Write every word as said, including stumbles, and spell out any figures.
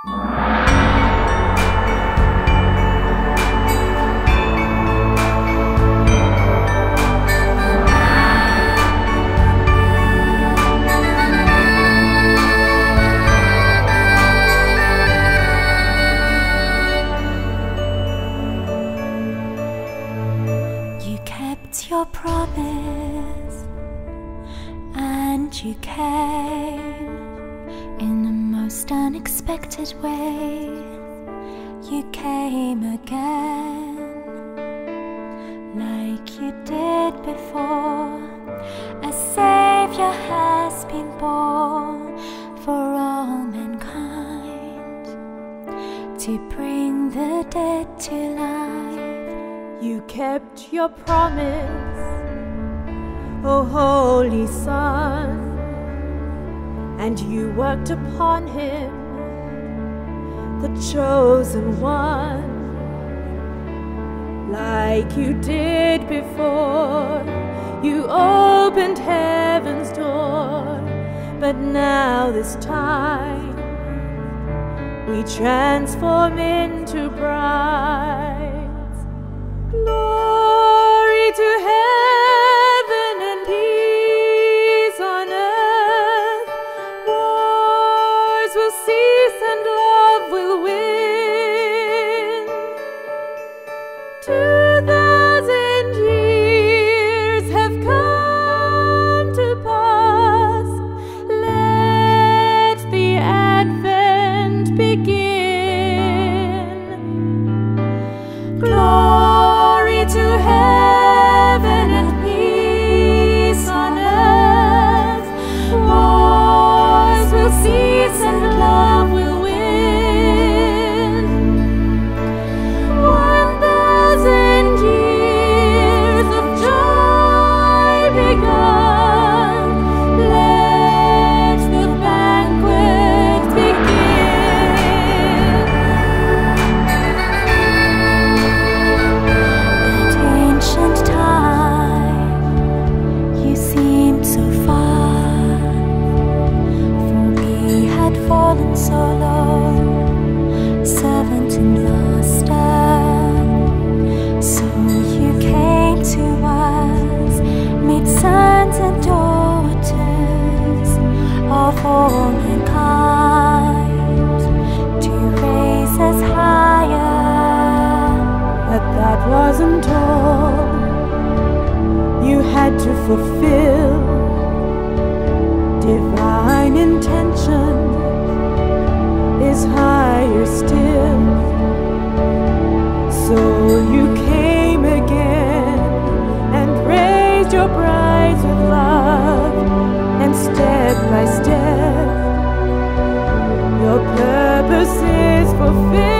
Your promise, and you came in the most unexpected way. You came again, like you did before. A Savior has been born for all mankind, to bring the dead to life. You kept your promise, O Holy Son, and you worked upon him, the chosen one, like you did before. You opened heaven's door, but now this time we transform into brides. Glory to heaven and peace on earth. Wars will cease and love will win. Two thousand years have come to pass. Let the advent begin. Glory to heaven and peace on earth. Wars will cease and love will win. One thousand years of joy begun. Let the banquet begin. Ancient time, you seemed so far, for we had fallen so low, servant and master. So you came to us, made sons and daughters of all mankind, to raise us higher. But that wasn't all. You had to fulfill divine intention is higher still. So you came again and raised your brides with love, and step by step your purpose is fulfilled.